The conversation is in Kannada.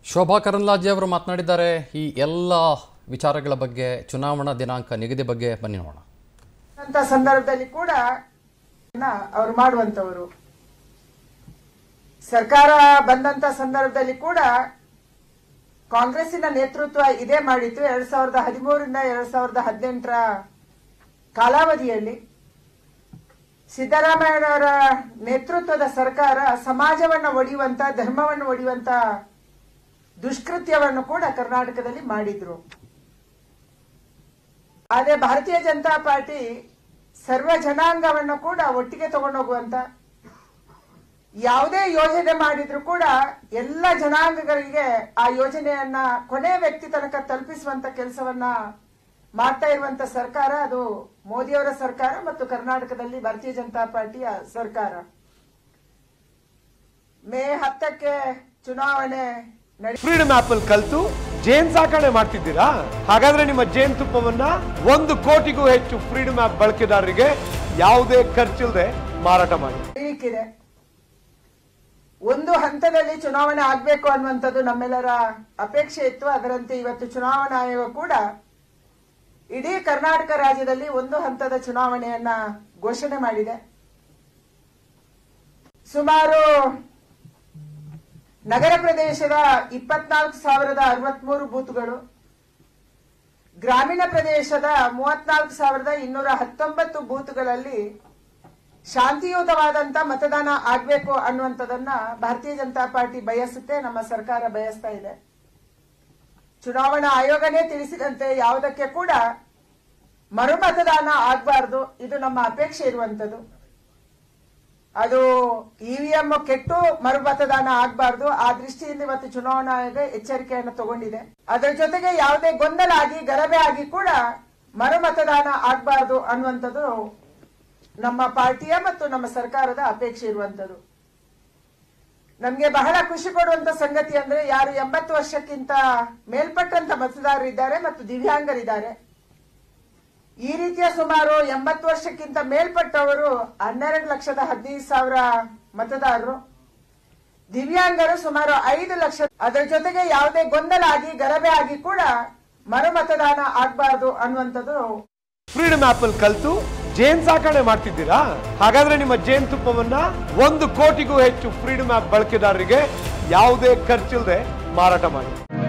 ಶೋಭಾ ಕರಂದ್ಲಾಜೆ ಅವರು ಮಾತನಾಡಿದ್ದಾರೆ ಈ ಎಲ್ಲ ವಿಚಾರಗಳ ಬಗ್ಗೆ ಚುನಾವಣಾ ದಿನಾಂಕ ನಿಗದಿ ಬಗ್ಗೆ ಬನ್ನಿ ನೋಡೋಣ ಅಂತ ಸಂದರ್ಭದಲ್ಲಿ ಕೂಡ ಅವರು ಮಾಡುವಂತವರು ಸರ್ಕಾರ ಬಂದಂತ ಸಂದರ್ಭದಲ್ಲಿ ಕೂಡ ಕಾಂಗ್ರೆಸ್ಸಿನ ನೇತೃತ್ವ ಇದೇ ಮಾಡಿತ್ತು 2013 ರಿಂದ 2018 ಕಾಲಾವಧಿಯಲ್ಲಿ ಸಿದ್ದರಾಮಯ್ಯನವರ ನೇತೃತ್ವದ ಸರ್ಕಾರ ಸಮಾಜವನ್ನು ಒಡೆಯುವಂತ ಧರ್ಮವನ್ನು ಒಡೆಯುವಂತ ದುಷ್ಕೃತ್ಯವನ್ನು ಕೂಡ ಕರ್ನಾಟಕದಲ್ಲಿ ಮಾಡಿದ್ರು. ಆದರೆ ಭಾರತೀಯ ಜನತಾ ಪಾರ್ಟಿ ಸರ್ವ ಜನಾಂಗವನ್ನು ಕೂಡ ಒಟ್ಟಿಗೆ ತಗೊಂಡೋಗುವಂತ ಯಾವುದೇ ಯೋಜನೆ ಮಾಡಿದ್ರು ಕೂಡ ಎಲ್ಲ ಜನಾಂಗಗಳಿಗೆ ಆ ಯೋಜನೆಯನ್ನ ಕೊನೆ ವ್ಯಕ್ತಿ ತನಕ ತಲುಪಿಸುವಂತ ಕೆಲಸವನ್ನ ಮಾಡ್ತಾ ಇರುವಂತ ಸರ್ಕಾರ ಅದು ಮೋದಿಯವರ ಸರ್ಕಾರ ಮತ್ತು ಕರ್ನಾಟಕದಲ್ಲಿ ಭಾರತೀಯ ಜನತಾ ಪಾರ್ಟಿಯ ಸರ್ಕಾರ. ಮೇ 10ಕ್ಕೆ ಚುನಾವಣೆ ಫ್ರೀಡಮ್ ಆಪ್ ಅಲ್ಲಿ ಕಲ್ತು ಜೇನ್ ಸಾಕಣೆ ಮಾಡ್ತಿದ್ದೀರಾ? ಹಾಗಾದ್ರೆ ನಿಮ್ಮ ಜೇನ್ ತುಪ್ಪವನ್ನ 1 ಕೋಟಿಗೂ ಹೆಚ್ಚು ಫ್ರೀಡಮ್ ಆಪ್ ಬಳಕೆದಾರರಿಗೆ ಯಾವುದೇ ಖರ್ಚಿಲ್ಲದೆ ಮಾರಾಟ ಮಾಡಿ. ಒಂದು ಹಂತದಲ್ಲಿ ಚುನಾವಣೆ ಆಗ್ಬೇಕು ಅನ್ನುವಂಥದ್ದು ನಮ್ಮೆಲ್ಲರ ಅಪೇಕ್ಷೆ ಇತ್ತು. ಅದರಂತೆ ಇವತ್ತು ಚುನಾವಣಾ ಆಯೋಗ ಕೂಡ ಇಡೀ ಕರ್ನಾಟಕ ರಾಜ್ಯದಲ್ಲಿ ಒಂದು ಹಂತದ ಚುನಾವಣೆಯನ್ನ ಘೋಷಣೆ ಮಾಡಿದೆ. ಸುಮಾರು ನಗರ ಪ್ರದೇಶದ 24,063 ಬೂತ್ಗಳು, ಗ್ರಾಮೀಣ ಪ್ರದೇಶದ 34,219 ಬೂತ್ಗಳಲ್ಲಿ ಶಾಂತಿಯುತವಾದಂತ ಮತದಾನ ಆಗ್ಬೇಕು ಅನ್ನುವಂಥದ್ದನ್ನ ಭಾರತೀಯ ಜನತಾ ಪಾರ್ಟಿ ಬಯಸುತ್ತೆ, ನಮ್ಮ ಸರ್ಕಾರ ಬಯಸ್ತಾ ಇದೆ. ಚುನಾವಣಾ ಆಯೋಗನೇ ತಿಳಿಸಿದಂತೆ ಯಾವುದಕ್ಕೆ ಕೂಡ ಮರುಮತದಾನ ಆಗಬಾರದು, ಇದು ನಮ್ಮ ಅಪೇಕ್ಷೆ ಇರುವಂತದ್ದು. ಅದು ಇವಿಎಂ ಕೆಟ್ಟು ಮರುಮತದಾನ ಆಗಬಾರದು. ಆ ದೃಷ್ಟಿಯಿಂದ ಇವತ್ತು ಚುನಾವಣಾ ಆಯೋಗ ಎಚ್ಚರಿಕೆಯನ್ನು ತಗೊಂಡಿದೆ. ಅದರ ಜೊತೆಗೆ ಯಾವುದೇ ಗೊಂದಲ ಆಗಿ ಗಲಭೆ ಆಗಿ ಕೂಡ ಮರುಮತದಾನ ಆಗಬಾರದು ಅನ್ನುವಂಥದ್ದು ನಮ್ಮ ಪಾರ್ಟಿಯ ಮತ್ತು ನಮ್ಮ ಸರ್ಕಾರದ ಅಪೇಕ್ಷೆ ಇರುವಂತದ್ದು. ನಮ್ಗೆ ಬಹಳ ಖುಷಿ ಕೊಡುವಂತ ಸಂಗತಿ ಅಂದ್ರೆ ಯಾರು 80 ವರ್ಷಕ್ಕಿಂತ ಮೇಲ್ಪಟ್ಟಂತ ಮತದಾರರಿದ್ದಾರೆ ಮತ್ತು ದಿವ್ಯಾಂಗರಿದ್ದಾರೆ. ಈ ರೀತಿಯ ಸುಮಾರು 80 ವರ್ಷಕ್ಕಿಂತ ಮೇಲ್ಪಟ್ಟವರು 12,15,000 ಮತದಾರರು, ದಿವ್ಯಾಂಗರು ಸುಮಾರು 5 ಲಕ್ಷ. ಅದರ ಜೊತೆಗೆ ಯಾವುದೇ ಗೊಂದಲ ಆಗಿ ಗಲಭೆ ಆಗಿ ಕೂಡ ಮರುಮತದಾನ ಆಗಬಾರದು ಅನ್ನುವಂಥದ್ದು. ಫ್ರೀಡಮ್ ಆಪ್ ಅಲ್ಲಿ ಕಲ್ತು ಜೇನ್ ಸಾಕಣೆ ಮಾಡ್ತಿದ್ದೀರಾ? ಹಾಗಾದ್ರೆ ನಿಮ್ಮ ಜೇನ್ ತುಪ್ಪವನ್ನ 1 ಕೋಟಿಗೂ ಹೆಚ್ಚು ಫ್ರೀಡಮ್ ಆಪ್ ಬಳಕೆದಾರರಿಗೆ ಯಾವುದೇ ಖರ್ಚಿಲ್ಲದೆ ಮಾರಾಟ ಮಾಡಿ.